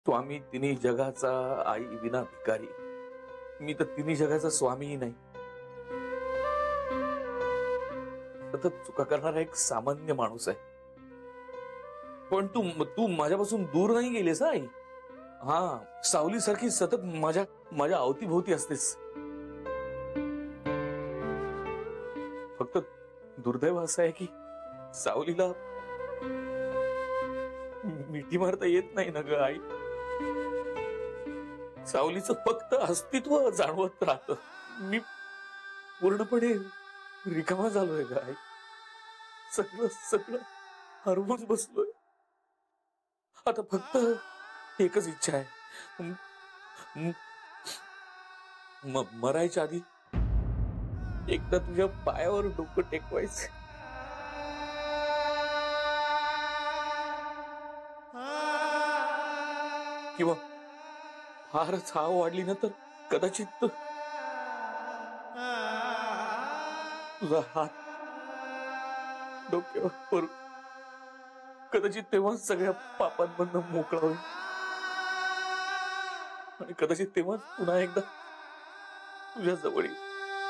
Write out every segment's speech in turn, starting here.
स्वामी तिन्ही जगाचा, आई विना भिकारी. मी तर तिन्ही जगाचा स्वामीही नाही. सतत चुका करणारा एक सामान्य माणूस आहे. पण तू तू माझ्यापासून दूर नाही गेलीस आई. हा, सावलीसारखी सतत माझ्या माझ्या अवतीभोवती असतेस. फक्त दुर्दैव असं आहे की सावलीला मिठी मारता येत नाही ना ग आई. सावलीचं फक्त अस्तित्व जाणवत राहत. मी पूर्णपणे रिकामा झालोय ग आई. सगळं सगळं हरवून बसलोय. आता फक्त एकच इच्छा आहे, मरायच्या आधी एकदा तुझ्या पायावर डोकं टेकवायचं. किंवा फारच हाव वाढली ना तर कदाचित तुझा हात डोक्यावर पडून कदाचित तेव्हा सगळ्या पापांमधनं मोकळा होईल. आणि कदाचित तेव्हा पुन्हा एकदा तुझ्या जवळ येईल.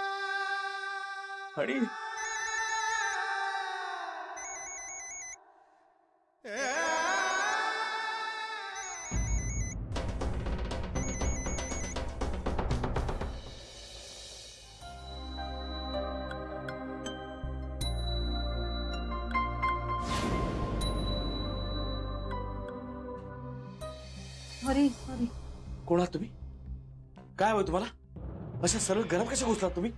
आणि सॉरी सॉरी. कोण आहात तुम्ही? काय हवं तुम्हाला? अशा सरळ घरात कशा घुसलात तुम्ही?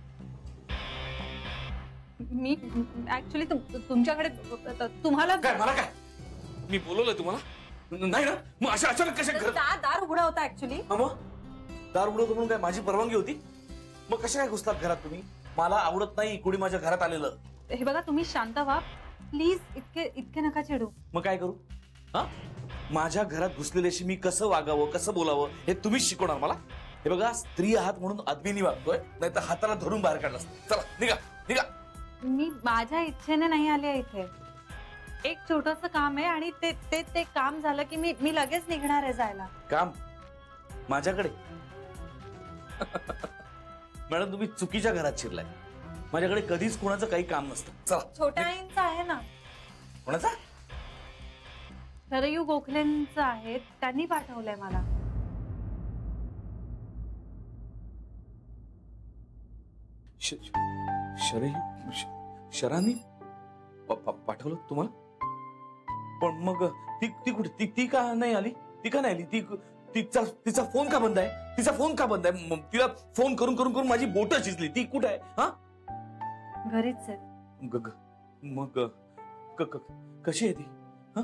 मी ऍक्च्युअली तुमच्याकडे तुम्हाला काय मला काय? मी बोलवलंय तुम्हाला? नाही ना? मग अशा अचानक कशा घरात? दार उघडा होता ऍक्च्युली. मग दार उघडतो म्हणून काय माझी परवानगी होती? मग कशा काय घुसलात घरात तुम्ही? मला आवडत नाही कुणी माझ्या घरात आलेलं. हे बघा, तुम्ही शांत व्हा प्लीज. इतके नका चिडू. मग काय करू? हा, माझ्या घरात घुसलेल्याशी मी कसं वागावं, कसं बोलावं हे तुम्हीच शिकवणार मला. हे बघा, स्त्री आहात म्हणून आदमीनी वागतोय, नाही तर हाताला धरून बाहेर काढला. चला निघा निघा. मी माझ्या इच्छेने नाही आले इथे. एक छोटस काम आहे आणि ते काम झालं की मी लगेच निघणार आहे जायला. काम माझ्याकडे? मॅडम, तुम्ही चुकीच्या घरात शिरलाय. माझ्याकडे कधीच कोणाचं काही काम नसतं. चला. छोट्या आईंचं आहे ना. कोणाचा? शरयू गोखलेंचं आहे, त्यांनी पाठवलंय मला. शरांनी पाठवलं तुम्हाला? पण मग ती कुठे? ती का नाही आली? ती का नाही आली? तिचा फोन का बंद आहे? तिचा फोन का बंद आहे? तिला फोन करून करून करून माझी बोटं शिजली. ती कुठे आहे? हा, घरीच आहे. मग कशी आहे ती? हा,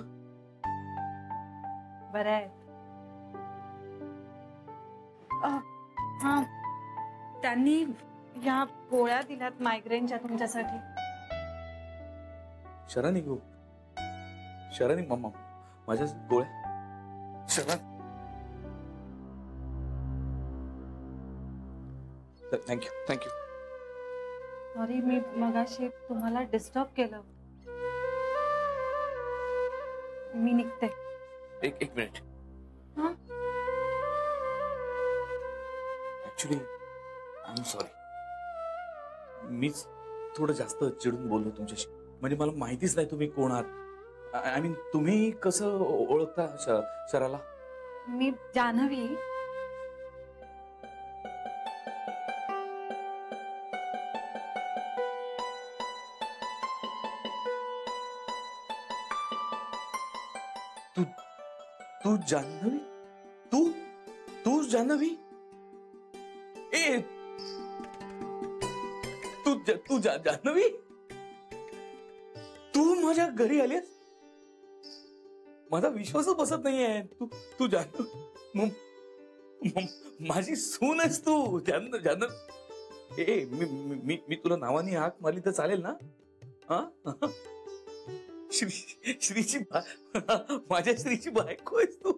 बरं आहे. हा, त्यांनी या गोळ्या दिल्यात मायग्रेनच्या तुमच्यासाठी. शरानी मम्मा माझ्या गोळ्या. शरण, थँक्यू. सॉरी, मी मगाशी तुम्हाला डिस्टर्ब केलं. मी निघते. एक minute. Actually I am sorry. मीच थोडं जास्त चिडून बोललो तुमच्याशी. म्हणजे मला माहितीच नाही तुम्ही कोण आहात. आय मीन, तुम्ही कसं ओळखता शराला? मी जान्हवी. तू जान्हवी? तू जान्हवी? ए, तू जान्हवी? तू माझ्या घरी आलीस? माझा विश्वासच बसत नाहीये. तू जान्हवी? माझी सून आहेस तू? जान्हवी? ए, मी तुला नावाने हाक मारली तर चालेल ना? हा, श्रीची माझ्या श्रीची बायको आहेस तू?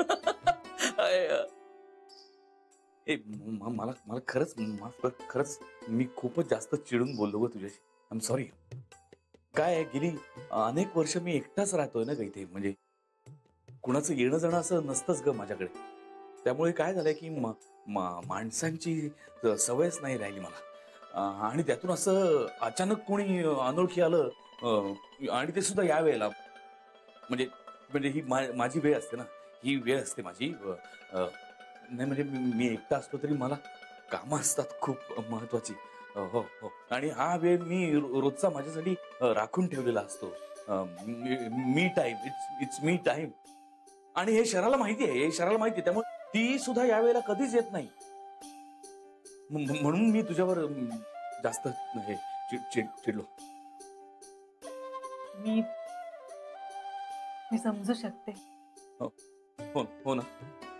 मला खरंच माफ कर. खरंच मी खूपच जास्त चिडून बोललो ग तुझ्याशी. I am sorry. काय आहे, गेली अनेक वर्ष मी एकटाच राहतोय ना ग इथे. म्हणजे कुणाचं येणं जाणं असं नसतंच ग माझ्याकडे. त्यामुळे काय झालंय की माणसांची सवयच नाही राहिली मला. आणि त्यातून असं अचानक कोणी अनोळखी आलं, आणि ते सुद्धा या वेळेला. म्हणजे म्हणजे ही माझी वेळ असते ना, ही वेळ असते माझी. नाही म्हणजे मी एकटा असतो तरी मला कामं असतात खूप महत्वाची. हो हो. आणि हा वेळ मी रोजचा माझ्यासाठी राखून ठेवलेला असतो. Me time, it's me time. आणि हे शहराला माहिती आहे, हे शहराला माहिती आहे. त्यामुळे ती सुद्धा यावेळेला कधीच येत नाही. म्हणून मी तुझ्यावर जास्त हे चिडलो. मी समजू शकते. हो ना.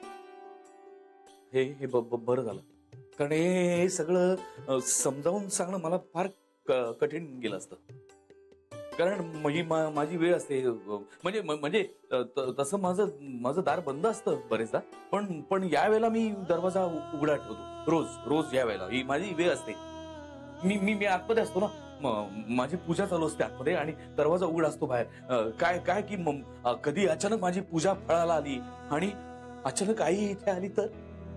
हे बरं झालं. कारण हे सगळं समजावून सांगणं मला फार कठीण गेलं असतं. कारण माझी वेळ असते. म्हणजे तसं माझं दार बंद असतं बरेचदा. पण या वेळेला मी दरवाजा उघडा ठेवतो. रोज या वेळेला ही माझी वेळ असते. मी आतमध्ये असतो ना, माझी पूजा चालू असते आतमध्ये आणि दरवाजा उघडा असतो बाहेर. काय की कधी अचानक माझी पूजा फळाला आली आणि अचानक आई इथे आली तर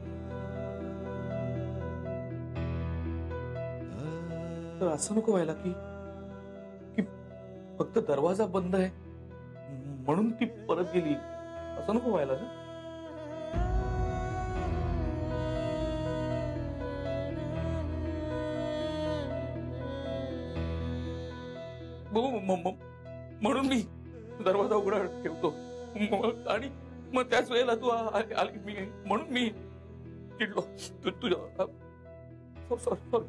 असं नको व्हायला की फक्त दरवाजा बंद आहे म्हणून ती परत गेली. असं नको व्हायला ना. म्हणून मी दरवाजा उघडा ठेवतो. आणि मग त्याच वेळेला तू आली. म्हणून मी चिडलो तुझ्या. सॉरी.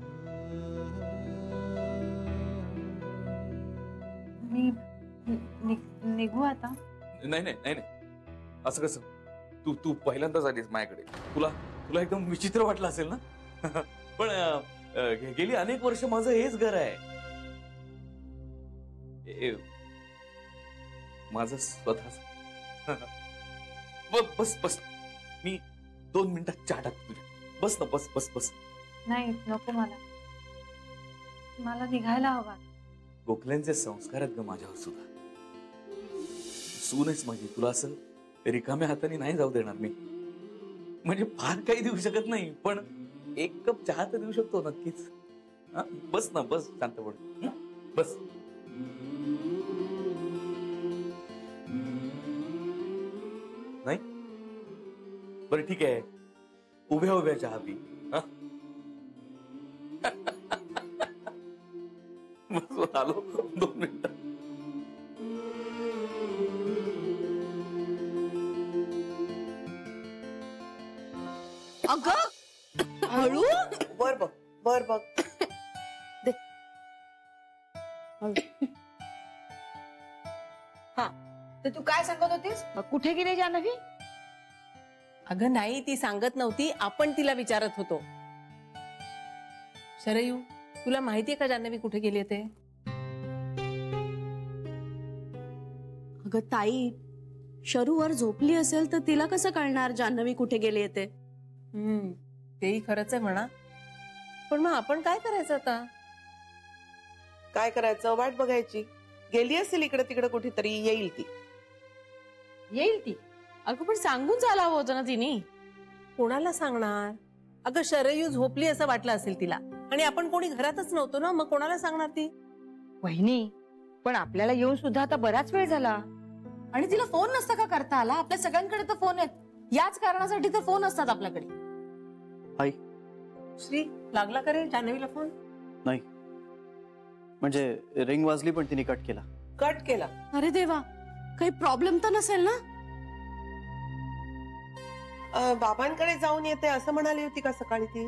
मी निघू आता? नाही. असं कसं? तू पहिल्यांदाच आलीस माझ्याकडे. तुला एकदम विचित्र वाटलं असेल ना. पण गेली अनेक वर्ष माझं हेच घर आहे. माझं स्वतःच. बस. मी 2 मिनिटात चहा टाकतो तुझ्या. बस ना, बस. नाही नको, मला निघायला हवा. गोखल्यांचे संस्कार आहेत ग माझ्यावर सुद्धा. सूनच माझी. तुला असं रिकाम्या हाताने नाही जाऊ देणार मी. म्हणजे फार काही देऊ शकत नाही, पण 1 कप चहा तर देऊ शकतो नक्कीच. बस ना, बस. शांत पड. बस. नाही बरं ठीक आहे. उभ्या चहा पी. बस आलो 2 मिनिटात. अगं हळू. बर बघ दे. हा, तर तू काय सांगत होतीस? कुठे गेली जान्हवी? अगं नाही, ती सांगत नव्हती, आपण तिला विचारत होतो. शरयू, तुला माहितीये का जान्हवी कुठे गेली ते? अगं ताई, शरूवर झोपली असेल तर तिला कसं कळणार जान्हवी कुठे गेली ते? तेही खरंच आहे म्हणा. पण मग आपण काय करायचं आता? काय करायचं? वाट बघायची. गेली असेल इकडे तिकडे कुठेतरी. येईल ती. अगं पण सांगून झाला होतं ना तिने. कोणाला सांगणार? अगं शरयू झोपली असं वाटलं असेल तिला, आणि आपण कोणी घरातच नव्हतो ना, मग कोणाला सांगणार ती? वहिनी, पण आपल्याला येऊन सुद्धा आता बराच वेळ झाला. आणि तिला फोन नसता का करता आला? आपल्या सगळ्यांकडे तर फोन आहेत. याच कारणासाठी तर फोन असतात आपल्याकडे. आई श्री, लागला का रे जान्हवीला फोन? नाही, म्हणजे रिंग वाजली पण तिने कट केला. अरे देवा, काही प्रॉब्लेम तर नसेल ना? बाबांकडे जाऊन येते असं म्हणाली होती का सकाळी ती?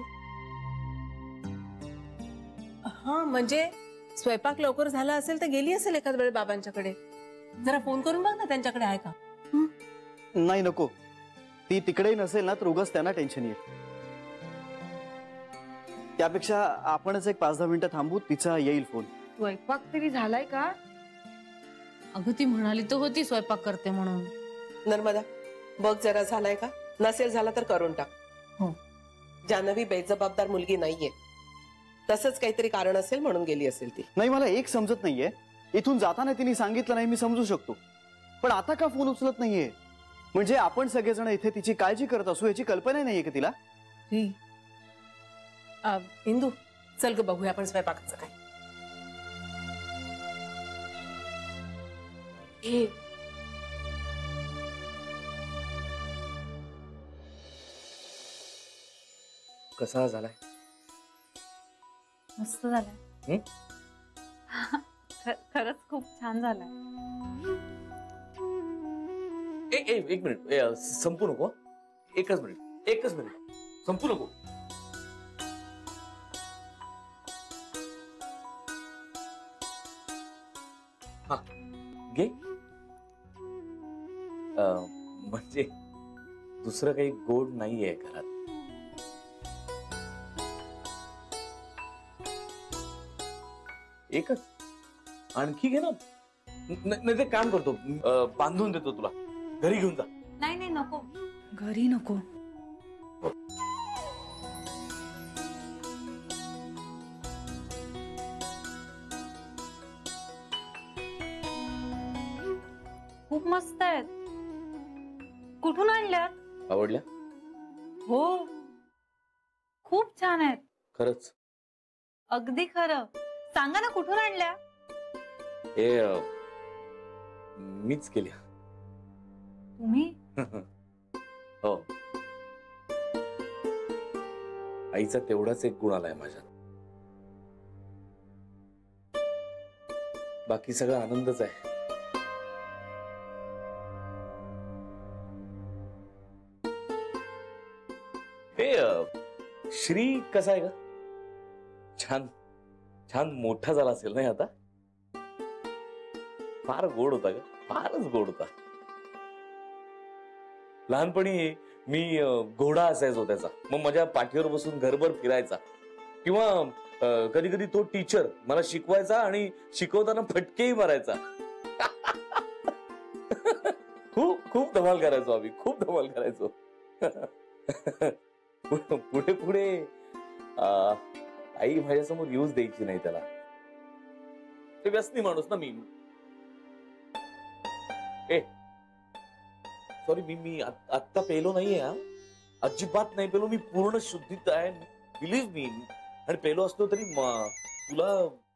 हा, म्हणजे स्वयंपाक लवकर झाला असेल तर गेली असेल एखाद वेळ बाबांच्याकडे. जरा फोन करून बघ ना त्यांच्याकडे आहे का. नाही, नको. ती तिकडेही नसेल ना तर उगाच त्यांना टेन्शन येईल. त्यापेक्षा आपणच एक 5-10 मिनिटं थांबू, तिचा येईल फोन. स्वयंपाक तरी झालाय का? अगं ती म्हणाली तर होती स्वयंपाक करते म्हणून. नर्मदा, बघ जरा झालाय का? नसेल झाला तर करून टाक. हो. जान्हवी बेजबाबदार मुलगी नाहीये. तसंच काहीतरी कारण असेल म्हणून गेली असेल ती. नाही, मला एक समजत नाहीये. इथून जाताना तिने सांगितलं नाही, मी समजू शकतो. पण आता का फोन उचलत नाहीये? म्हणजे आपण सगळेजण इथे तिची काळजी करत असू याची कल्पना नाहीये का तिला? इंदू चल ग बघूया आपण स्वयंपाकाचं काय. कसा झालाय? मस्त झालाय. खरंच खूप छान झालाय. एक मिनिट संपू नको. एकच मिनिट संपू नको. हा घे. म्हणजे दुसरं काही गोड नाहीये घरात. एकच आणखी घे ना. नाही ते काम करतो, बांधून देतो तुला, घरी घेऊन जा. नाही नको. घरी नको. खूप मस्त आहेत. कुठून आणल्यात? आवडल्या? हो खूप छान आहेत. खरंच? अगदी खरं. सांगा ना कुठून आणल्या? हे मीच केल्या. तुम्ही? हो. आईचा तेवढाच एक गुण आलाय माझ्यात. बाकी सगळा आनंदच आहे. हे श्री कसा आहे ग? छान छान मोठा झाला असेल नाही आता? फार गोड होता ग, फारच गोड होता. लहानपणी मी घोडा असायचो त्याचा. मग माझ्या पाठीवर बसून घरभर फिरायचा. किंवा कधी कधी तो टीचर मला शिकवायचा आणि शिकवताना फटकेही मारायचा. खूप खूप धमाल करायचो आम्ही, खूप धमाल करायचो. पुढे पुढे आई माझ्यासमोर येऊच द्यायची नाही त्याला. ते व्यसनी माणूस ना मी. सॉरी, मी आत्ता पेलो नाहीये. अजिबात नाही पेलो. मी पूर्ण शुद्धीत आहे, बिलीव्ह मी. आणि पेलो असलो तरी तुला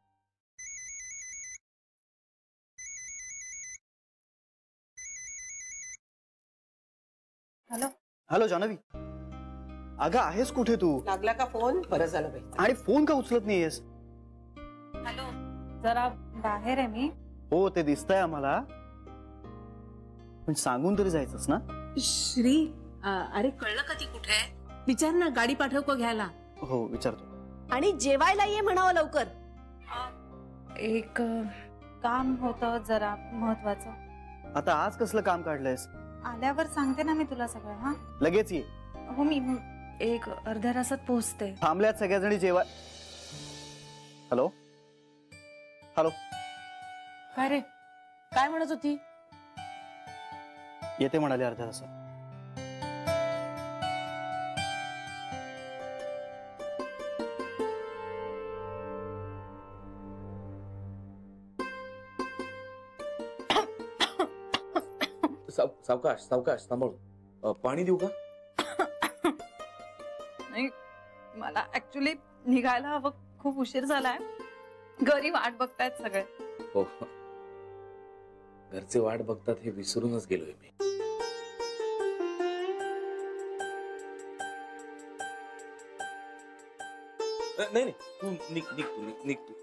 हॅलो हॅलो जान्हवी, अगं आहेस कुठे तू? लागला का फोन? बरं झालं बाई. आणि फोन का उचलत नाहीयेस? हॅलो, जरा बाहेर आहे मी. हो ते दिसतंय आम्हाला, पण सांगून तरी जायचंस ना. श्री अरे कळलं का ती कुठे आहे? विचार ना, गाडी पाठव को घ्यायला. हो विचारतो. आणि जेवायला ये म्हणावं लवकर. एक काम होतं जरा महत्वाचं. आता आज कसलं काम काढलंयस? आल्यावर सांगते ना मी तुला सगळं. हा लगेच ये. हो, मी एक अर्ध्या तासात पोहोचते. थांबल्यात सगळ्याजणी जेवा. हॅलो हॅलो, काय रे, काय म्हणत होती? येते म्हणाले अर्ध्या तासात. सावकाश सावकाश, सांभाळून. पाणी देऊ का? नाही, मला ऍक्च्युली निघायला हवं. खूप उशीर झालाय. घरी वाट बघतायत सगळे. हो, घरचे वाट बघतात हे विसरूनच गेलोय मी. नाही नाही, तू निघ निघ तू निघ तू.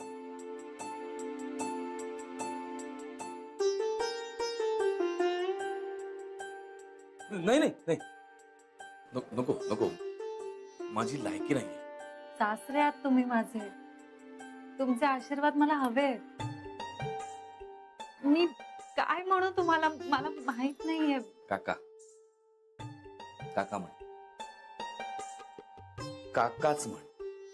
नाही नाही नाही, नको नको, माझी लायकी नाहीये. सासरे आहात तुम्ही माझे. तुमचे आशीर्वाद मला हवे. मी काय म्हणू तुम्हाला, मला माहित नाहीये. काका, काका म्हण. काकाच म्हण.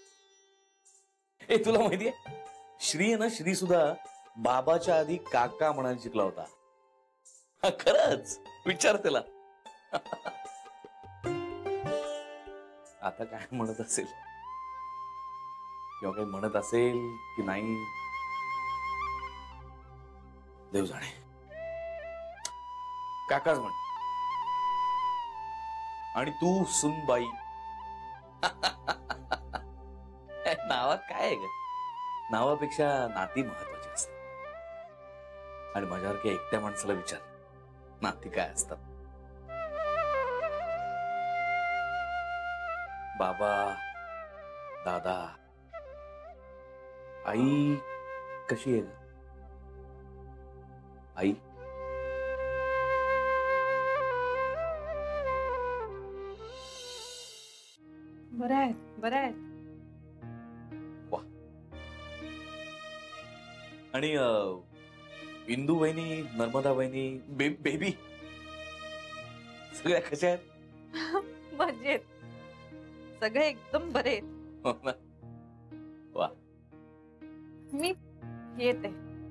ए, तुला माहितीये, श्री आहे ना, श्री सुद्धा बाबाच्या आधी काका म्हणायला शिकला होता. खरंच, विचार त्याला. आता काय म्हणत असेल किंवा काही म्हणत असेल की नाही, देव जाणे. काकाच म्हण. आणि तू सुनबाई. नावात काय आहे ग? नावापेक्षा नाती महत्वाची असतात. आणि माझ्यासारख्या एकट्या माणसाला विचार, नाती काय असतात? बाबा, दादा, आई कशी आहे ग? आई बरं आहेत, बरं आहेत. आणि इंदू वहिनी, नर्मदा वहिनी, बेबी सगळ्या कशा आहेत? मजेत. सगळे एकदम बरे आहेत. हो ना? वा. मी येते.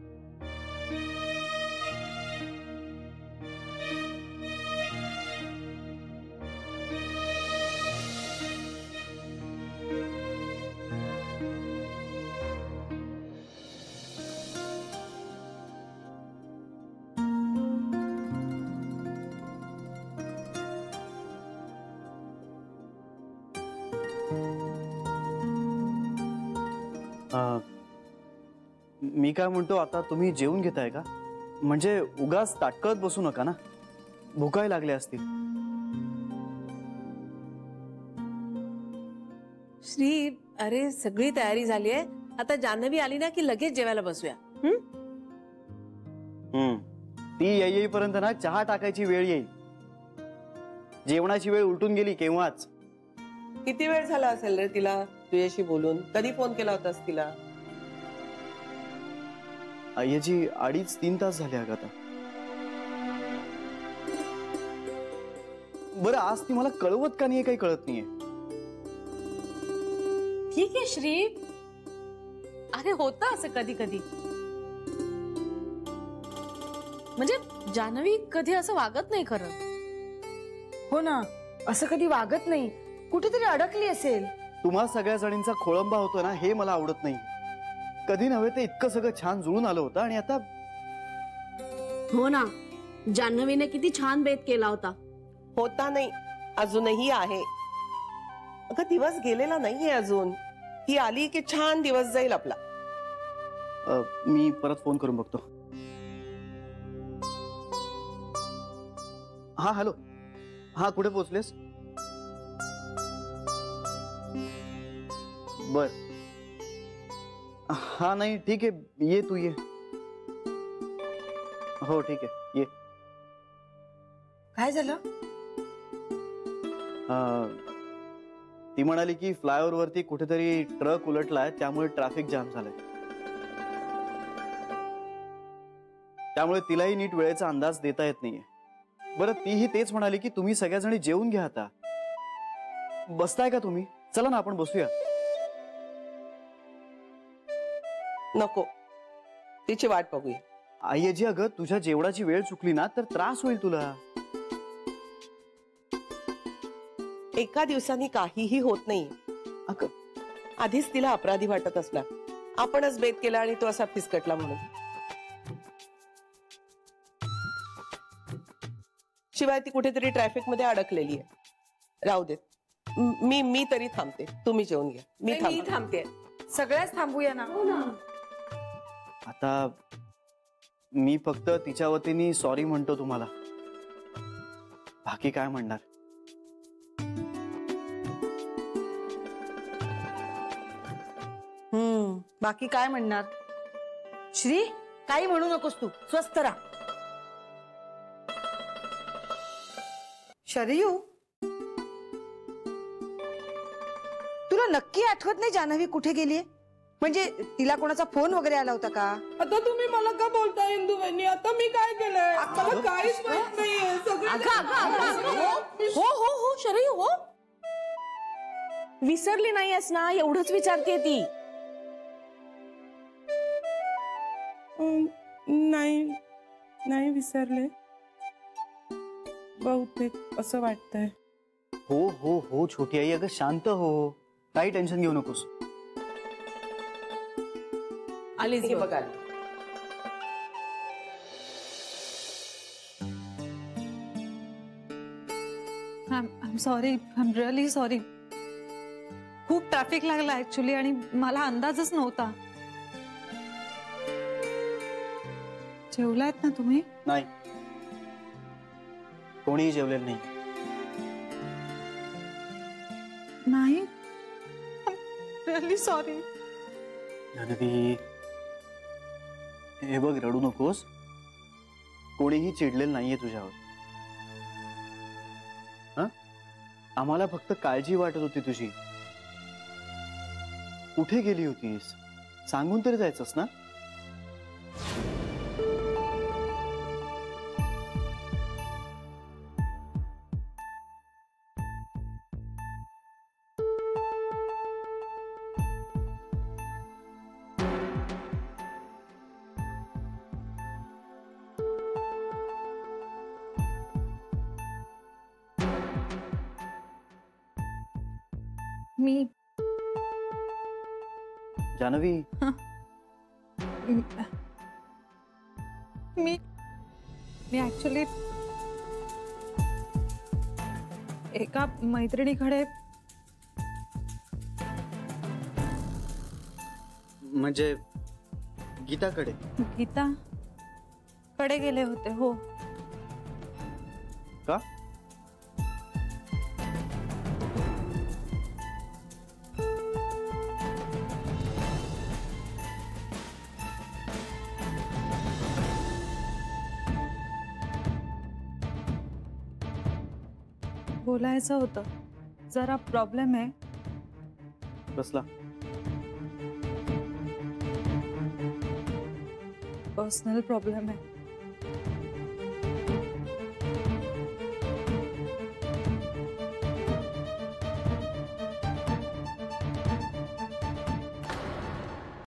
मी काय म्हणतो, आता तुम्ही जेवून घेताय का? म्हणजे उगाच ताटकळत बसू नका ना, भुकाय लागले असतील. श्री, अरे सगळी तयारी झाली आहे. आता जान्हवी आली ना की लगेच जेवायला बसूया. ती येईपर्यंत ना चहा टाकायची वेळ येईल. जेवणाची वेळ उलटून गेली केव्हाच. किती वेळ झाला असेल रे तिला तुझ्याशी बोलून? कधी फोन केला होतास तिला? याची 2.5-3 तास झाले अगं आता. बरं, आज ती मला कळवत का नाहीये काही कळत नाहीये. ठीक आहे श्री, अरे होतं असं कधी कधी. म्हणजे जान्हवी कधी असं वागत नाही खरं. हो ना, असं कधी वागत नाही. कुठेतरी अडकली असेल. तुम्हा सगळ्या जणींचा खोळंबा होतो ना, हे मला आवडत नाही. कधी नव्हे ते इतकं सगळं छान जुळून आलं होतं आणि आता. हो ना, जान्हवीने किती छान बेत केला होता. होता नाही, अजूनही आहे. अगं दिवस गेलेला नाहीये अजून. ती आली की छान दिवस जाईल आपला. मी परत फोन करून बघतो. हा, हॅलो. हा, कुठे पोहोचलेस? बर. हा, नाही ठीक आहे, ये तू ये. हो ठीक आहे, ये. काय झालं? ती म्हणाली की फ्लायओव्हर वरती कुठेतरी ट्रक उलटलाय, त्यामुळे ट्रॅफिक जाम झालाय. त्यामुळे तिलाही नीट वेळेचा अंदाज देता येत नाहीये. बरं, तीही तेच म्हणाली की तुम्ही सगळ्याजणी जेवून घ्या. आता बसताय का तुम्ही? चला ना आपण बसूया. नको, तिची वाट बघूया. आईजी, अगं तुझ्या जेवणाची वेळ चुकली ना तर त्रास होईल तुला. एका दिवसाने काहीही होत नाही. अगं आधीच तिला अपराधी वाटत असणार. आपणच बेत केला आणि तो असा फिसकटला म्हणून. शिवाय ती कुठेतरी ट्रॅफिक मध्ये अडकलेली आहे. राहू देत, मी तरी थांबते. तुम्ही जेवून घ्या. मी थांबते. सगळ्याच थांबूया ना. आता मी फक्त तिच्या वतीने सॉरी म्हणतो तुम्हाला. बाकी काय म्हणणार. बाकी काय म्हणणार? श्री, काही म्हणू नकोस तू. स्वस्थ राहा. शरयू, तुला नक्की आठवत नाही जान्हवी कुठे गेलीये? म्हणजे तिला कोणाचा फोन वगैरे आला होता का? आता तुम्ही मला का बोलताय इंदू बहिणी? आता मी काय केलंय? मला काहीच माहित नाहीये. हो हो हो शरयू, हो. विसरली नाहीयेस ना, एवढंच विचारते ती. नाही विसरले बहुतेक, असं वाटतंय. हो हो हो छोटी आई, अगं शांत हो, काही टेन्शन घेऊ नकोस. आलीच बघा. Sorry, I am really sorry. खूप ट्रॅफिक लागला ऍक्च्युली आणि मला अंदाजच नव्हता. जेवलायत ना तुम्ही? नाही, कोणीही जेवलेलं नाही. नाही, रिअली सॉरी. जान्हवी, हे बघ, रडू नकोस. कोणीही चिडलेलं नाहीये तुझ्यावर. हा, आम्हाला फक्त काळजी वाटत होती तुझी. कुठे गेली होतीस सांगून तरी जायचंस ना. मी जान्हवी, मी ऍक्च्युली एका मैत्रिणीकडे, म्हणजे गीताकडे. गीता कडे गेले होते. हो. का? बोलायचं होतं. जरा प्रॉब्लेम आहे. कसला? पर्सनल प्रॉब्लेम आहे.